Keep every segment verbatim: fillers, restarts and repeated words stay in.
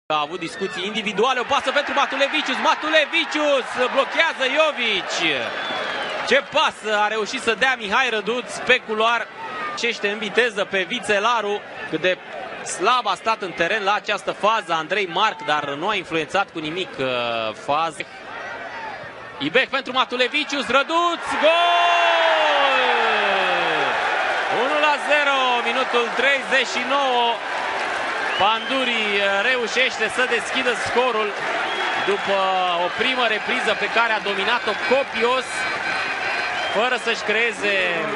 A avut discuții individuale, o pasă pentru Matulevicius, Matulevicius blochează Jovici. Ce pasă a reușit să dea Mihai Răduț pe culoar. Cește în viteză pe Vițelaru, cât de slab a stat în teren la această fază Andrei Marc, dar nu a influențat cu nimic uh, fază. Ibec pentru Matulevicius, Răduț, gol! unu la zero, minutul treizeci și nouă. Panduri reușește să deschidă scorul după o primă repriză pe care a dominat-o copios, fără să-și creeze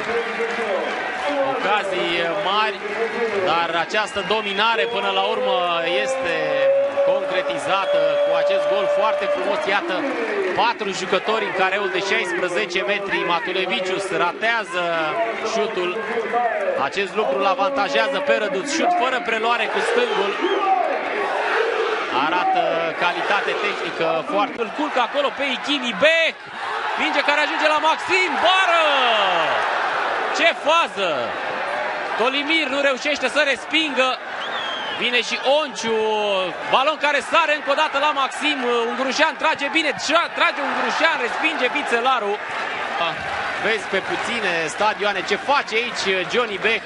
ocazii mari, dar această dominare până la urmă este concretizată cu acest gol foarte frumos. Iată, patru jucători în careul de șaisprezece metri. Matulevicius ratează șutul. Acest lucru îl avantajează pe Răduț. Șut fără preluare cu stângul. Arată calitate tehnică foarte. Îl culcă acolo pe Ichini. Bec. Minge care ajunge la Maxim. Bară! Ce fază! Tolimir nu reușește să respingă. Vine și Onciu, balon care sare încă o dată la Maxim. Ungurușan trage bine, trage Ungurușan, respinge Vițelaru. Vezi pe puține stadioane ce face aici Johnny Bec.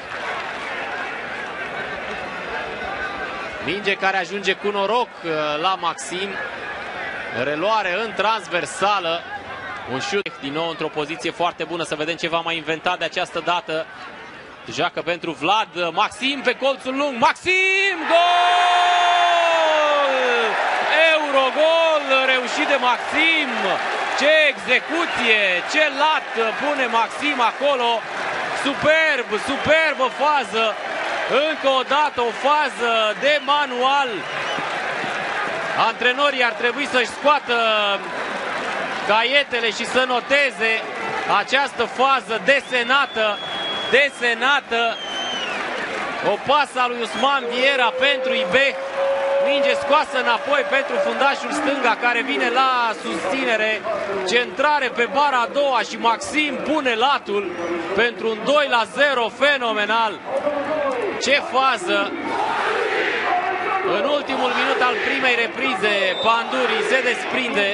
Minge care ajunge cu noroc la Maxim. Reluare în transversală. Un șut din nou într-o poziție foarte bună. Să vedem ce va mai inventa de această dată. Joacă pentru Vlad, Maxim pe colțul lung, Maxim, gol! Eurogol reușit de Maxim, ce execuție, ce lat pune Maxim acolo, superb, superbă fază, încă o dată o fază de manual. Antrenorii ar trebui să-și scoată caietele și să noteze această fază desenată. Desenată, o pasă a lui Usman Viera pentru Ibec, minge scoasă înapoi pentru fundașul stânga care vine la susținere, centrare pe bara a doua și Maxim pune latul pentru un doi la zero fenomenal. Ce fază! În ultimul minut al primei reprize, Panduri se desprinde.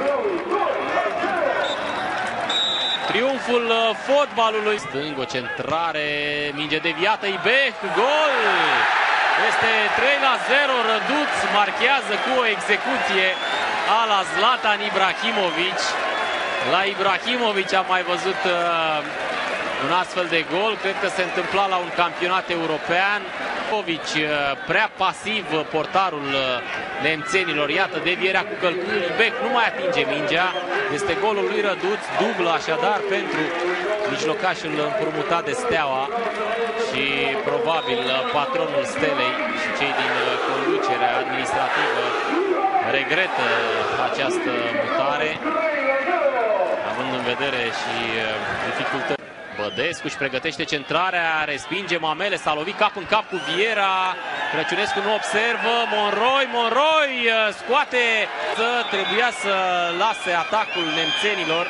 Triumful fotbalului. Stâng, o centrare, minge deviată, Ibec, gol! Este trei la zero, Răduț marchează cu o execuție a la Zlatan Ibrahimovic. La Ibrahimovic am mai văzut uh, un astfel de gol, cred că se întâmpla la un campionat european. Ibrahimovic uh, prea pasiv, portarul uh, nemțenilor, iată devierea cu călcâi, Ibec nu mai atinge mingea, este golul lui Răduț, dublă așadar pentru mijlocașul împrumutat de Steaua și probabil patronul Stelei și cei din conducerea administrativă regretă această mutare, având în vedere și dificultăți. Bădescu își pregătește centrarea, respinge Mamele, s-a lovit cap în cap cu Viera, Crăciunescu nu observă, Monroy, Monroy scoate, trebuia să lase atacul nemțenilor.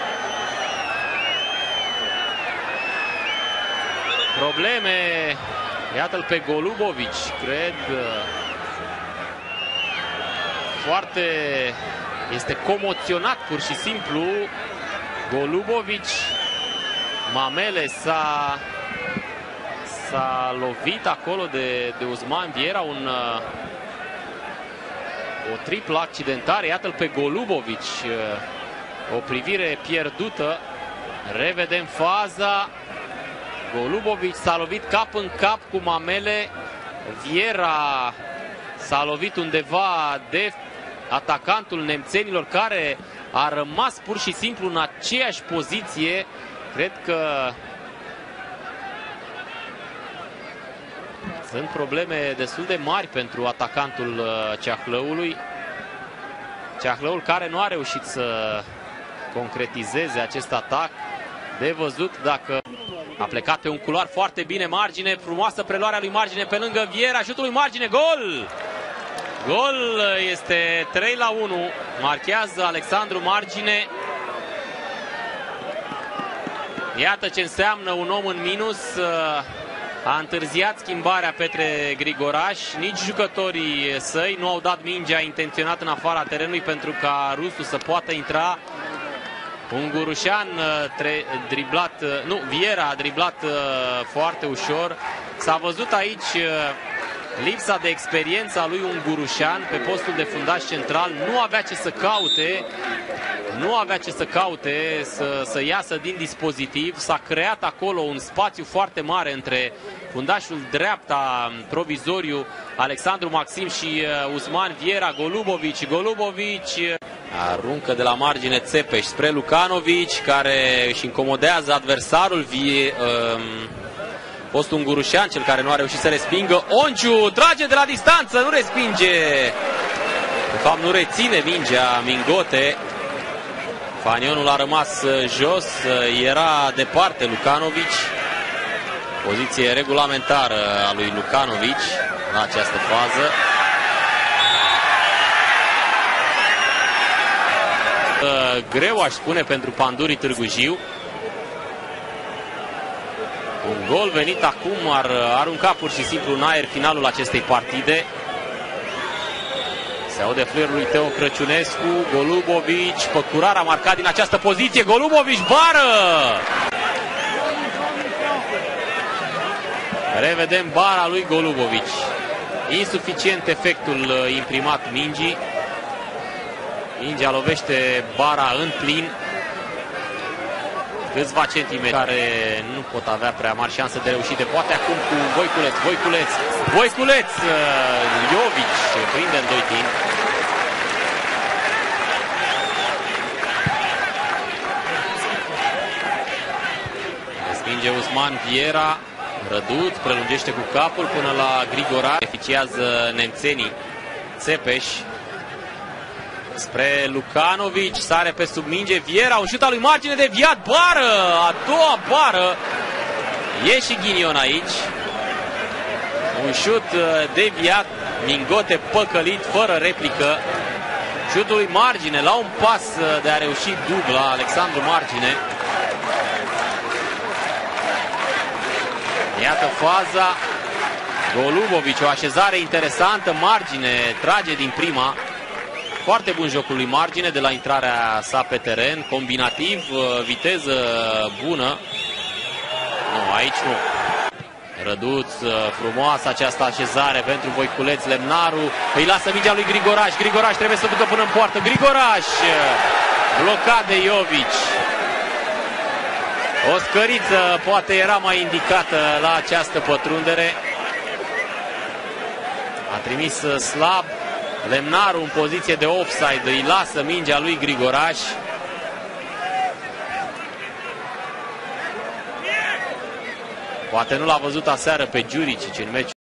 Probleme, iată-l pe Golubovic, cred, foarte, este comoționat pur și simplu Golubovic. Mamele s-a s-a lovit acolo de, de Usman Viera, un, o triplă accidentare. Iată-l pe Golubovic, o privire pierdută. Revedem faza. Golubovic s-a lovit cap în cap cu Mamele. Viera s-a lovit undeva de atacantul nemțenilor, care a rămas pur și simplu în aceeași poziție. Cred că sunt probleme destul de mari pentru atacantul Ceahlăului. Ceahlăul care nu a reușit să concretizeze acest atac. De văzut dacă a plecat pe un culoar foarte bine Margine. Frumoasă preluarea lui Margine pe lângă Viera. Șutul lui Margine, gol! Gol, este trei la unu. Marchează Alexandru Margine. Iată ce înseamnă un om în minus. A întârziat schimbarea Petre Grigoraș, nici jucătorii săi nu au dat mingea intenționat în afara terenului pentru ca Rusu să poată intra. Ungurușan driblat, nu, Viera a driblat foarte ușor. S-a văzut aici lipsa de experiență a lui Ungurușan pe postul de fundaș central. Nu avea ce să caute, nu avea ce să caute să, să iasă din dispozitiv. S-a creat acolo un spațiu foarte mare între fundașul dreapta provizoriu Alexandru Maxim și Usman Viera. Golubovici, Golubovici aruncă de la margine Țepeș spre Lucanovici, care își incomodează adversarul. Vie, um, fost Ungurușan, cel care nu a reușit să respingă. Onciu trage de la distanță, nu respinge. De fapt nu reține mingea Mingote. Fanionul a rămas jos, era departe Lucanovici. Poziție regulamentară a lui Lucanovici în această fază. Greu, aș spune, pentru Pandurii Târgu Jiu. Un gol venit acum ar arunca pur și simplu în aer finalul acestei partide. Se aude fluierul lui Teo Crăciunescu. Golubovici, Păcurar a marcat din această poziție. Golubovici, bară! Revedem bara lui Golubovici. Insuficient efectul imprimat mingii. Mingea lovește bara în plin. Câțiva centimetri care nu pot avea prea mari șanse de reușite. Poate acum cu Voiculeț, Voiculeț, Voiculeț, Iovici prinde în doi timp. Respinge Usman Viera. Răduț prelungește cu capul până la Grigoraș. Beneficiază nemțenii. Țepeș spre Lucanovici, sare pe sub minge Viera, un șut al lui margine deviat, bară, a doua bară. E și ghinion aici. Un șut deviat, Mingote păcălit, fără replică. Șutul lui Margine, la un pas de a reuși dubla, Alexandru Margine. Iată faza. Golubovici, o așezare interesantă, Margine trage din prima. Foarte bun jocul lui Margine de la intrarea sa pe teren, combinativ, viteză bună. Nu, aici nu. Răduț, frumoasă această așezare pentru Voiculeț. Lemnaru îi lasă mingea lui Grigoraș. Grigoraș trebuie să ducă până în poartă. Grigoraș blocat de Iovici. O scăriță poate era mai indicată la această pătrundere. A trimis slab. Lemnaru în poziție de offside îi lasă mingea lui Grigoraș. Poate nu l-a văzut aseară pe Giuricic în meciul